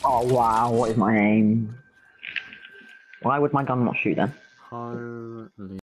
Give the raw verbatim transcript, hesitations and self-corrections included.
Oh wow, what is my aim? Why would my gun not shoot then? Holy